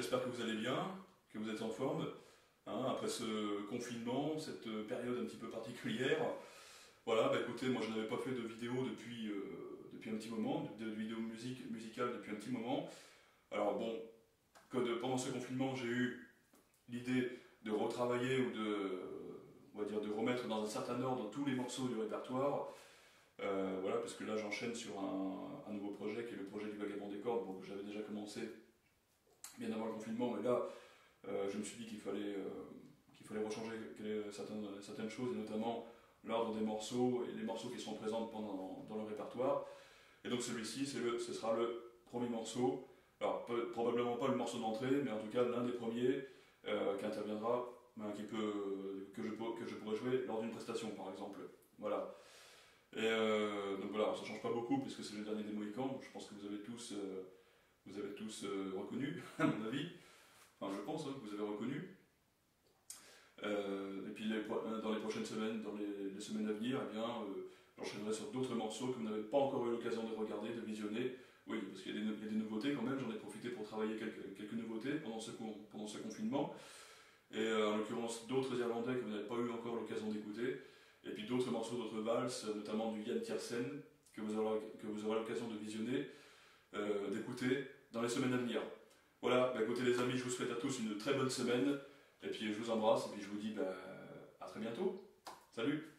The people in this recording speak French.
j'espère que vous allez bien, que vous êtes en forme, hein, après ce confinement, cette période un petit peu particulière. Voilà, bah écoutez, moi je n'avais pas fait de vidéo depuis un petit moment, de vidéo musicale depuis un petit moment. Alors bon, pendant ce confinement, j'ai eu l'idée de retravailler ou on va dire, de remettre dans un certain ordre tous les morceaux du répertoire. Voilà, parce que là j'enchaîne sur un nouveau projet qui est le projet du Vagabond des Cordes, bon, que j'avais déjà commencé bien avant le confinement, mais là je me suis dit qu'il fallait rechanger certaines choses, et notamment l'ordre des morceaux et les morceaux qui sont présents dans le répertoire. Et donc celui-ci, ce sera le premier morceau, alors probablement pas le morceau d'entrée, mais en tout cas l'un des premiers qui interviendra, que je pourrais jouer lors d'une prestation par exemple. Voilà. Et donc voilà, ça change pas beaucoup puisque c'est le dernier des Mohicans. Je pense que vous avez tous reconnu, à mon avis. Enfin, je pense que vous avez reconnu. Et puis dans les prochaines semaines, dans les semaines à venir, eh bien, j'enchaînerai sur d'autres morceaux que vous n'avez pas encore eu l'occasion de regarder, de visionner. Oui, parce qu'il y a des nouveautés quand même. J'en ai profité pour travailler quelques nouveautés pendant ce confinement. Et en l'occurrence d'autres Irlandais que vous n'avez pas eu encore l'occasion d'écouter. Et puis d'autres morceaux, d'autres valses, notamment du Yann Tiersen, que vous aurez l'occasion de visionner, d'écouter dans les semaines à venir. Voilà, bah écoutez les amis, je vous souhaite à tous une très bonne semaine, et puis je vous embrasse, et puis je vous dis à très bientôt. Salut!